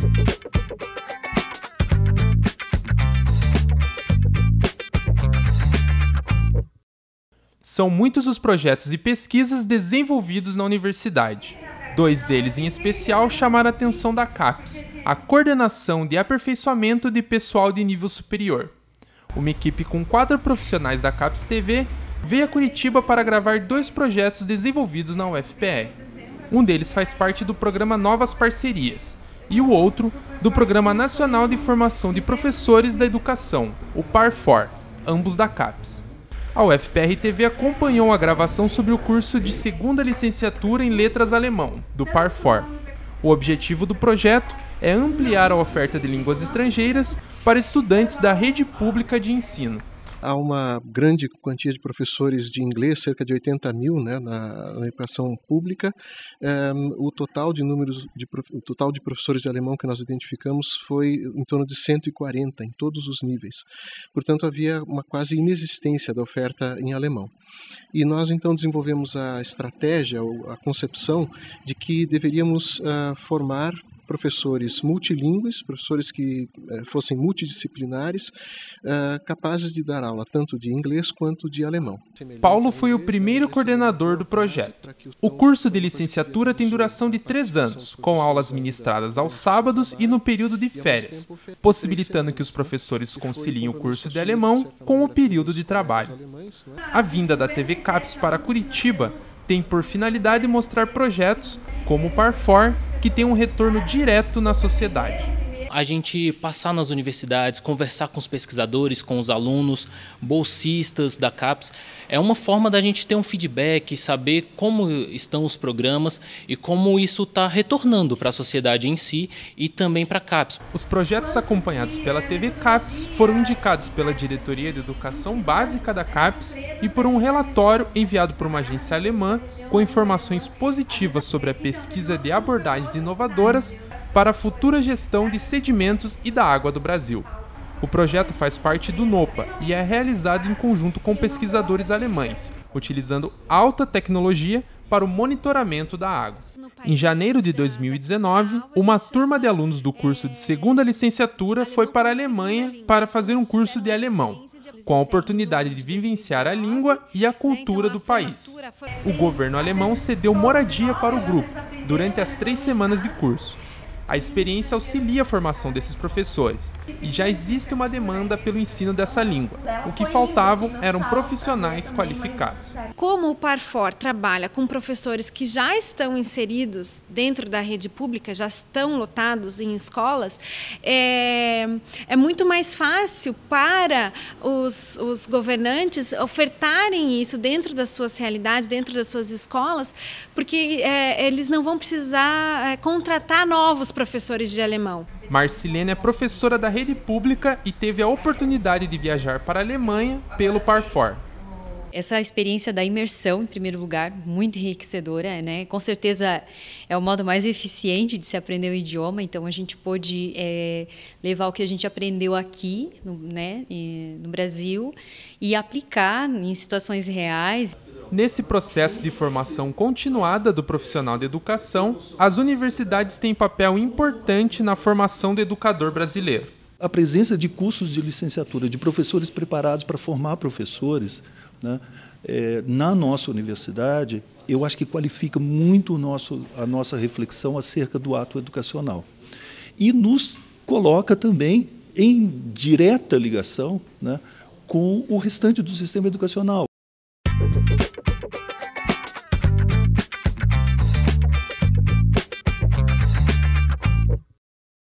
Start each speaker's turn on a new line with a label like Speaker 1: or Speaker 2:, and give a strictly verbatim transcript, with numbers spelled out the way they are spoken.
Speaker 1: São muitos os projetos e pesquisas desenvolvidos na universidade. Dois deles em especial chamaram a atenção da CAPES, a Coordenação de Aperfeiçoamento de Pessoal de Nível Superior. Uma equipe com quatro profissionais da CAPES T V veio a Curitiba para gravar dois projetos desenvolvidos na U F P R. Um deles faz parte do programa Novas Parcerias e o outro do Programa Nacional de Formação de Professores da Educação, o PARFOR, ambos da CAPES. A U F P R T V acompanhou a gravação sobre o curso de segunda licenciatura em Letras Alemão, do PARFOR. O objetivo do projeto é ampliar a oferta de línguas estrangeiras para estudantes da rede pública de ensino.
Speaker 2: Há uma grande quantia de professores de inglês, cerca de oitenta mil, né, na, na educação pública. Um, o, total de números de, o total de professores de alemão que nós identificamos foi em torno de cento e quarenta, em todos os níveis. Portanto, havia uma quase inexistência da oferta em alemão. E nós, então, desenvolvemos a estratégia, a concepção de que deveríamos uh, formar professores multilingües, professores que eh, fossem multidisciplinares, eh, capazes de dar aula tanto de inglês quanto de alemão.
Speaker 1: Paulo foi o primeiro coordenador do projeto. O curso de licenciatura tem duração de três anos, com aulas ministradas aos sábados e no período de férias, possibilitando que os professores conciliem o curso de alemão com o período de trabalho. A vinda da T V CAPES para Curitiba tem por finalidade mostrar projetos como o PARFOR, que tem um retorno direto na sociedade.
Speaker 3: A gente passar nas universidades, conversar com os pesquisadores, com os alunos, bolsistas da CAPES, é uma forma da gente ter um feedback, saber como estão os programas e como isso está retornando para a sociedade em si e também para a CAPES.
Speaker 1: Os projetos acompanhados pela T V CAPES foram indicados pela Diretoria de Educação Básica da CAPES e por um relatório enviado por uma agência alemã com informações positivas sobre a pesquisa de abordagens inovadoras para a futura gestão de sedimentos e da água do Brasil. O projeto faz parte do NOPA e é realizado em conjunto com pesquisadores alemães, utilizando alta tecnologia para o monitoramento da água. Em janeiro de dois mil e dezenove, uma turma de alunos do curso de segunda licenciatura foi para a Alemanha para fazer um curso de alemão, com a oportunidade de vivenciar a língua e a cultura do país. O governo alemão cedeu moradia para o grupo durante as três semanas de curso. A experiência auxilia a formação desses professores e já existe uma demanda pelo ensino dessa língua. O que faltavam eram profissionais qualificados.
Speaker 4: Como o PARFOR trabalha com professores que já estão inseridos dentro da rede pública, já estão lotados em escolas, é, é muito mais fácil para os, os governantes ofertarem isso dentro das suas realidades, dentro das suas escolas, porque é, eles não vão precisar é, contratar novos professores. professores de alemão.
Speaker 1: Marcilene é professora da rede pública e teve a oportunidade de viajar para a Alemanha pelo PARFOR.
Speaker 5: Essa experiência da imersão, em primeiro lugar, muito enriquecedora, né? Com certeza é o modo mais eficiente de se aprender o idioma, então a gente pôde é, levar o que a gente aprendeu aqui, no, né, no Brasil, e aplicar em situações reais.
Speaker 1: Nesse processo de formação continuada do profissional de educação, as universidades têm papel importante na formação do educador brasileiro.
Speaker 6: A presença de cursos de licenciatura, de professores preparados para formar professores, né, é, na nossa universidade, eu acho que qualifica muito o nosso, a nossa reflexão acerca do ato educacional. E nos coloca também em direta ligação, né, com o restante do sistema educacional.
Speaker 7: Thank you.